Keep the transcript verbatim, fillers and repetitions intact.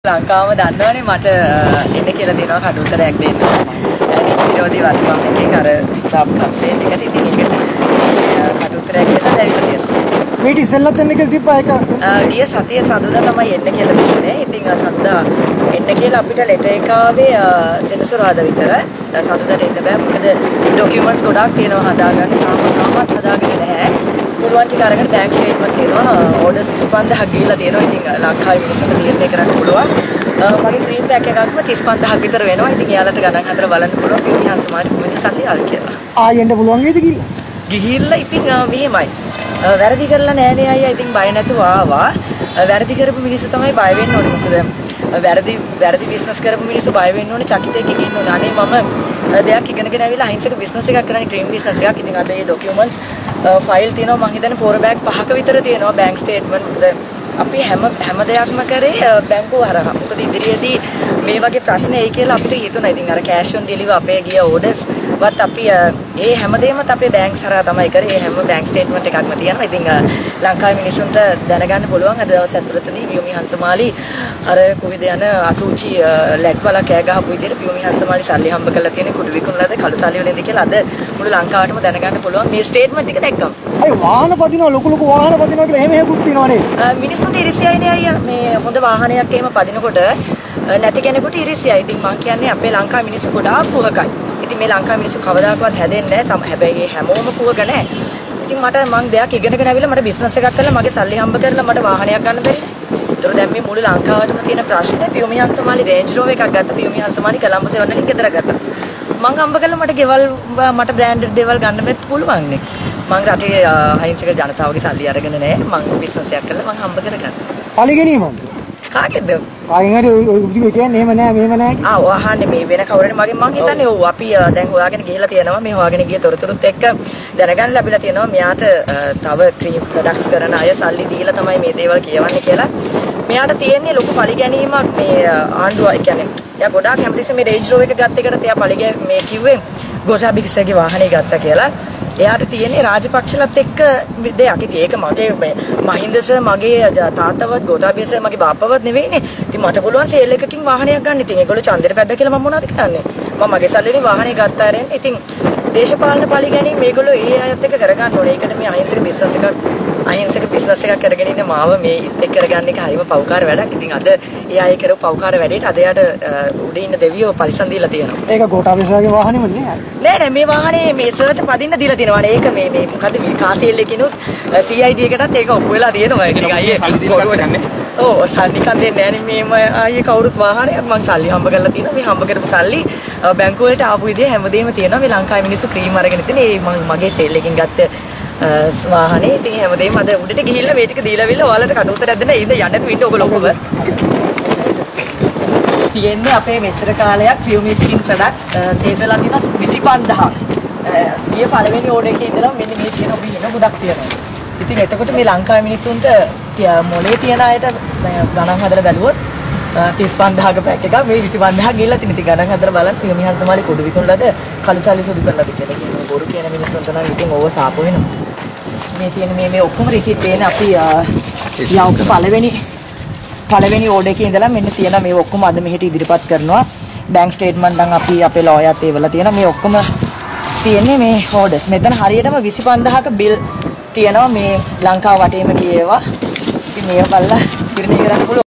ලංකාවම දන්නවනේ මට එන්න කියලා දෙනවා කඩුතරයක් දෙන්න. නීති විරෝධී වත්කම් එකෙන් අර තාප් කම්ප්ලේන්ට් එකට ඉතින් ඒක මේ කඩුතරයක් දෙන්න දැවිලා තියෙනවා. මේක ඉස්සෙල්ලත් එන්න කියලා තිබ්බා ඒක. ඊයේ සතියේ සඳුදා තමයි එන්න කියලා තිබුණේ. ඉතින් සඳුදා එන්න කියලා අපිට ලෙටර් එක ආවේ සෙනසුරාදා විතර. සඳුදාට එන්න බෑ මොකද ડોකියුමන්ට්ස් ගොඩක් තියෙනවා හදාගන්න. තාම තාමත් හදාගෙන නැහැ. පුළුවන් ටික අරගෙන බැංක් ස්ටේට්මන්ට් තියෙනවා. ඕඩර්ස් විසි පන්දාහක් ගිහිල්ලා තියෙනවා. ඉතින් ලංකාවේ මිනිස්සුන්ට තීරණය කරන්න පුළුවන්. මගේ ක්‍රීම් පැක් එකක්ම තිස් පන්දාහක් විතර වෙනවා. ඉතින් එයාලට ගණන් හදලා බලන්න පුළුවන් පියුමි හංසමාරි කොහෙද සල්ලි ආවේ කියලා. ආයෙ එන්න පුළුවන් වේද කියලා. ගිහිල්ලා ඉතින් මෙහෙමයි. වැරදි කරලා නෑනේ අයියා. ඉතින් බය නැතුව ආවා. වැරදි කරපු මිනිස්සු තමයි බය වෙන්න ඕනේ. මොකද වැරදි වැරදි බිස්නස් කරපු මිනිස්සු බය වෙන්න ඕනේ. චකිතයකින් ඉන්න ඕනේ. අනේ මම දෙයක් ඉගෙනගෙන ඇවිල්ලා අහිංසක බිස්නස් එකක් කරන්නේ ක්‍රීම් බිස්නස් එකක්. ඉතින් අද මේ ડોකියුමන්ට්ස් ෆයිල් තියෙනවා මං හිතන්නේ පෝර බෑග් පහක විතර තියෙනවා බැංක් ස්ටේට්මන්ට්. මොකද අපි හැම හැම දෙයක්ම කරේ බැංකුව හරහා. මොකද ඉදිරියේදී මේ වගේ ප්‍රශ්න එයි කියලා අපිට හිතුණා. ඉතින් අර කෑෂ් ඔන් ඩෙලිවර් අපේ ගිය ඕඩර්ස් වත් අපි ඒ හැමදේමත් අපේ බැංක්ස් හරහා තමයි කරේ. ඒ හැම බැංක් ස්ටේට්මන්ට් එකක්ම තියෙනවා. ඉතින් ලංකාවේ මිනිස්සුන්ට දැනගන්න පුළුවන් අද දවස් ඇතුළතදී පියුමි හංසමාලි අර කොහෙද යන අසුචි ලැට් වල කෑ ගහපු විදිහට පියුමි හංසමාලි සල්ලි හම්බ කරලා තියෙන කුඩු විකුණලාද කළු සල්ලි වලින්ද කියලා අද මුළු ලංකාවටම දැනගන්න පුළුවන් මේ ස්ටේට්මන්ට් එක දැක්කම. අය වාහන පදිනවා ලොකු ලොකු වාහන පදිනවා කියලා එහෙම හේකුත් තියෙනවනේ. මිනිස්සුන්ට ඉරිසියයිනේ අයියා. මේ හොඳ වාහනයක් එහෙම පදිනකොට නැති කෙනෙකුට ඉරිසියයි. ඉතින් මං කියන්නේ අපේ ලංකාවේ මිනිස්සු ගොඩාක් කුහකයි. ඉතින් මේ ලංකාවේ මිනිස්සු කවදාකවත් හැදෙන්නේ නැහැ. හැබැයි හැමෝම කුහක නැහැ. ඉතින් මට මං දෙයක් ඉගෙනගෙන ඇවිල්ලා මට බිස්නස් එකක් කරලා මගේ සල්ලි හම්බ කරලා මට වාහනයක් ගන්න බැරිද? ඒතර දැන් මේ මුළු ලංකාවටම තියෙන ප්‍රශ්නේ පියුමි හංසමාලි රේන්ජ් රෝවර් එකක් ගත්තා. පියුමි හංසමාලි කොළඹ සෙවන වලින් ගෙදර ගත්තා. මං හම්බ කළා මට ගෙවල් මට බ්‍රෑන්ඩඩ් දේවල් ගන්න බැත් පුළුවන් නේ. මං රටේ අහිංසක ජනතාවගේ සල්ලි අරගෙන නැහැ. මං බිස්නස් එකක් කරලා මං හම්බ කරගන්න. පරිගැනීමද? කාගෙද? කාගෙන් හරි ඔය කියන්නේ එහෙම නෑ මෙහෙම නෑ. ආ වහන්නේ මේ වෙන කවුරුනේ මගෙන් මං හිතන්නේ ඔව් අපි දැන් හොයාගෙන ගිහිල්ලා තියෙනවා. මේ හොයාගෙන ගිය තොරතුරුත් එක්ක දැනගන්න ලැබිලා තියෙනවා. මෙයාට තව ක්‍රීම් ප්‍රොඩක්ට්ස් කරන අය සල්ලි දීලා තමයි මේ දේවල් කියවන්නේ කියලා. මෙයාට තියෙන්නේ ලොකු පරිගැනීමක් මේ ආණ්ඩුව කියන්නේ එයා ගොඩාක් හැමතිස්සෙම මේ රේන්ජ් රෝවර් එක ගත්ත එකට එයා පරිගැ මේ කිව්වේ ගෝඨාභයගේ වාහනේ ගත්තා කියලා. එයාට තියෙන්නේ රාජපක්ෂලත් එක්ක දෙයක්. ඉතින් ඒක මගේ මේ මහින්ද සර් මගේ තාත්තවත් ගෝඨාභය සර් මගේ බාප්පවත් නෙවෙයිනේ. ඉතින් මට පුළුවන් සේල් එකකින් වාහනයක් ගන්න. ඉතින් ඒගොල්ලෝ ඡන්දෙට පැද්දා කියලා මම මොනවද කරන්නේ? මම මගේ සල්ලිනේ වාහනේ ගත්තා ආරෙන්. ඉතින් දේශපාලන පරිගැනීම් මේගොල්ලෝ ඒ අයත් එක්ක කරගන්න ඕනේ. ඒකට මේ අහිංසක බිස්නස් එකක් අහිංසක බිස්නස් එකක් කරගෙන ඉන්න මාව මේ එක් කරගන්න එක හරිම පව්කාර වැඩක්. ඉතින් අද ඒ අය කරපු පව්කාර වැඩේට අද යාට උඩ ඉන්න දෙවියෝ පරිසම් දීලා තියෙනවා. ඒක ගෝඨාභයගේ වාහනේම නේ. නෑ නෑ මේ වාහනේ මේ සර්ට පදින්න දීලා තියෙනවා. ඒක මේ මේ මොකද්ද මේ කාසියෙල් එකකිනුත් සී අයි ඩී එකටත් ඒක ඔප්පු වෙලා තියෙනවා. ඒක අයියේ ඔව් සල්ලි කන් දෙන්නේ නෑනේ මේ අයියේ කවුරුත් වාහනයක් මං සල්ලි හම්බ කරලා තියෙනවා. මේ හම්බ කරපු සල්ලි බැංකුව වලට ආපු විදිය හැමදේම තියෙනවා. මේ ලංකාවේ මිනිස්සු ක්‍රීම් අරගෙන ඉතින් ඒ මං මගේ සේල් එකකින් ගත්ත වාහනේ ඉතින් හැමදේම අද උඩට ගිහිල්ලා මේ ටික දීලා විල්ලා ඔයාලට කඩුතරක් දෙන්න ඉඳ යන්න නැතුව ඉන්න ඔයගොල්ලෝ ඔක්කොම තියෙන්නේ අපේ මෙච්චර කාලයක් පියුමි ස්කින් ප්‍රොඩක්ට්ස් සේල් වෙලා තියෙනවා විසි පන්දාහක්. ගිය පළවෙනි ඕඩර් එකේ ඉඳලා මෙන්න මේ තියෙන බින ගොඩක් තියෙනවා. ඉතින් එතකොට මේ ලංකාවේ මිනිස්සුන්ට මොලේ තියන අයට ගණන් හදලා බැලුවොත් තිස් පන්දාහක පැක් එකක් මේ විසි පන්දාහක් ගිහලා තියෙන. ඉතින් ගණන් හදලා බලන්න පියුමි හංසමාලි කුඩු විකුණලාද කළු සල්ලි සුදු කරලාද කියලා කියනවා. බොරු කියන මිනිස්සුන්ට නම් ඉතින් ඕව සාප වෙනවා. මේ තියෙන මේ මේ ඔක්කොම රිසිට් දෙන අපි යවපු පළවෙනි පළවෙනි ඕඩර් එකේ ඉඳලා මෙන්න තියෙන මේ ඔක්කොම අද මෙහෙට ඉදිරිපත් කරනවා. බැංක් ස්ටේට්මන්ට් නම් අපි අපේ ලෝයර්ත් ඒවලා තියෙනවා. මේ ඔක්කොම තියෙන්නේ මේ ඕඩර්ස්. මෙතන හරියටම විසි පන්දාහක බිල් තියෙනවා මේ ලංකාව වටේම ගියේවා. ඉතින් මේව බලලා ඉරණේ කරන්න පුළුවන්.